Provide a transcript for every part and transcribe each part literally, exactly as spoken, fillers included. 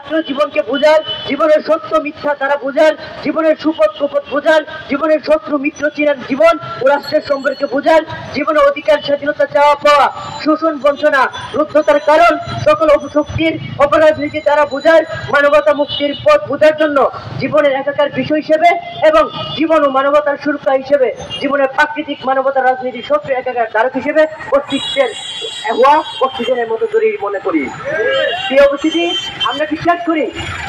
ছাত্র জীবনকে বোঝার, জীবনের সত্য মিথ্যা তারা বোঝার, জীবনের সুপথ কুপথ বোঝার, জীবনের শত্রু মিত্র চিনার জীবন ও রাষ্ট্রের সম্পর্কে বোঝার, জীবনের অধিকার স্বাধীনতা চাওয়া পাওয়া, শোষণ বঞ্চনা রুদ্ধতার কারণ, সকল অপশক্তির অপরাজনীতি তারা বোঝার, মানবতা মুক্তির পথ বোঝার জন্য জীবনের একাকার বিষয় হিসেবে এবং জীবন ও মানবতার সুরক্ষা হিসেবে জীবনের প্রাকৃতিক মানবতার রাজনীতির শত্রু একাকার ধারক হিসেবে অস্তিত্বের হওয়া অক্সিজেনের মতো জরুরি মনে করি। প্রিয় উপস্থিতি, আমরা বিশ্বাস করি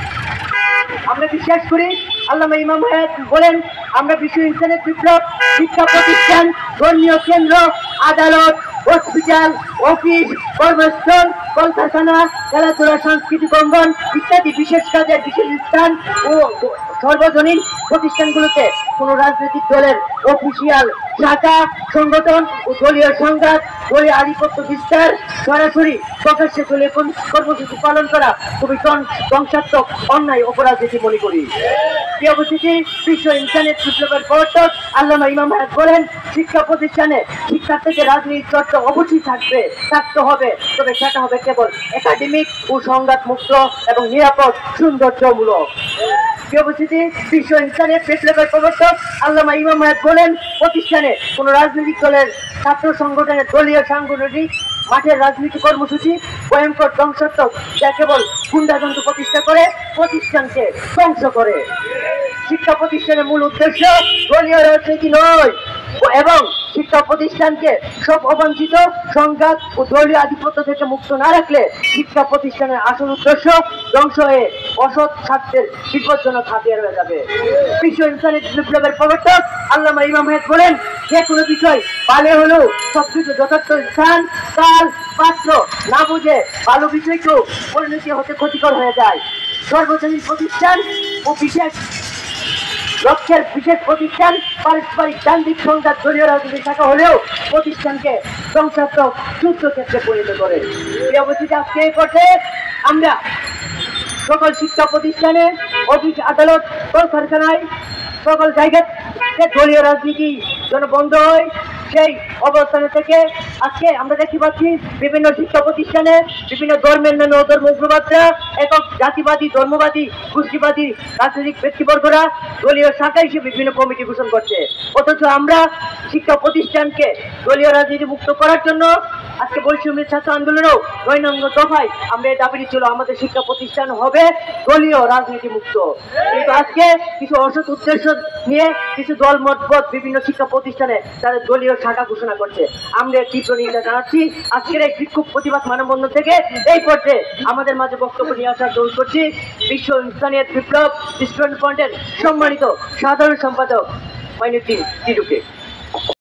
আমরা বিশ্বাস করি আল্লামা ইমাম হায়াত বলেন, আমরা বিশ্ব ইনসানের বিপ্লব শিক্ষা প্রতিষ্ঠান, ধর্মীয় কেন্দ্র, আদালত, হসপিটাল, অফিস, কর্মস্থল, কলকারখানা, খেলাধুলা, সাংস্কৃতিক অঙ্গন ইত্যাদি বিশেষ কাজের বিশেষ স্থান ও সর্বজনীন প্রতিষ্ঠানগুলোতে কোন রাজনৈতিক দলের অফিসিয়াল শাখা সংগঠন ও দলীয় সংঘাত, দলীয় আধিপত্য বিস্তার, সরাসরি প্রকাশ্যে দলীয় কর্মসূচি পালন করা খুবই ধ্বংসাত্মক অন্যায় অপরাধ যেটি মনে করি। প্রিয় উপস্থিতি, বিশ্ব ইনসানিয়ত বিপ্লবের প্রবর্তক আল্লামা ইমাম হায়াত বলেন, শিক্ষা প্রতিষ্ঠানে শিক্ষার্থীদের রাজনীতির চর্চা অবশ্যই থাকবে থাকতে হবে তবে সেটা হবে কেবল একাডেমিক ও সংঘাত মুক্ত এবং নিরাপদ সৌন্দর্যমূলক। প্রিয় উপস্থিতি, বিশ্ব ইনসানিয়ত বিপ্লবের প্রবর্তক আল্লামা ইমাম হায়াত বলেন, প্রতিষ্ঠানে কোন রাজনৈতিক দলের ছাত্র সংগঠনের দলীয় সাংগঠনিক মাঠের রাজনীতি কর্মসূচি ভয়ঙ্কর ধ্বংসাত্মক, যা কেবল গুন্ডাতন্ত্র প্রতিষ্ঠা করে প্রতিষ্ঠানকে ধ্বংস করে। শিক্ষা প্রতিষ্ঠানের মূল উদ্দেশ্য দলীয় রাজনীতি নয় এবং শিক্ষা প্রতিষ্ঠানকে সব অবাঞ্ছিত সংঘাত ও দলীয় আধিপত্য থেকে মুক্ত না রাখলে শিক্ষা প্রতিষ্ঠানের আসল উদ্দেশ্য ধ্বংস হয়ে অসৎ স্বার্থের বিপজ্জনক হাতিয়ার হয়ে যাবে। বিশ্ব ইনসানিয়ত বিপ্লবের প্রবর্তক আল্লামা ইমাম হায়াত বলেন, যে কোনো বিষয় ভালো হলেও সবকিছু যথার্থ স্থান, কাল, পাত্র না বুঝে ভালো বিষয়কেও পরিণতি হতে ক্ষতিকর হয়ে যায়। সর্বজনীন প্রতিষ্ঠান ও বিশেষ লক্ষ্যের বিশেষ প্রতিষ্ঠান পারস্পরিক যান্ত্রিক সংঘাত দলীয় রাজনীতি শাখা হলেও প্রতিষ্ঠানকে ধ্বংসাত্মক যুদ্ধ ক্ষেত্রে পরিণত করে। এই অবস্থিতি আজকে এই পর্যায়ে আমরা সকল শিক্ষা প্রতিষ্ঠানে, অফিস, আদালত, কলকারখানায় সকল জায়গায় দলীয় রাজনীতি যেন বন্ধ হয় সেই অবস্থানে থেকে আজকে আমরা দেখতে পাচ্ছি বিভিন্ন শিক্ষা প্রতিষ্ঠানে বিভিন্ন ধর্মের নামে অধর্ম উগ্রবাদরা, একক জাতিবাদী, ধর্মবাদী, গোষ্ঠীবাদী রাজনৈতিক ব্যক্তিবর্গরা দলীয় শাখা হিসেবে বিভিন্ন কমিটি ঘোষণা করছে। অথচ আমরা শিক্ষা প্রতিষ্ঠানকে দলীয় রাজনীতি মুক্ত করার জন্য আজকে বৈষম্যের ছাত্র আন্দোলনেও নয় নম্বর দফায় আমরা এই দাবিটি ছিল আমাদের শিক্ষা প্রতিষ্ঠান হবে দলীয় রাজনীতি মুক্ত। কিন্তু আজকে কিছু অসৎ উদ্দেশ্য নিয়ে কিছু দল মতপথ বিভিন্ন শিক্ষা প্রতিষ্ঠানে তাদের দলীয় শাখা ঘোষণা করছে। আমরা তীব্র নিন্দা জানাচ্ছি। আজকের এই বিক্ষোভ প্রতিবাদ মানববন্ধন থেকে এই পর্যায়ে আমাদের মাঝে বক্তব্য নিয়ে আসার অনুরোধ করছি বিশ্ব ইনসানিয়ত বিপ্লব স্টুডেন্ট ফ্রন্টের সম্মানিত সাধারণ সম্পাদক মাইনুদ্দিন টিটুকে।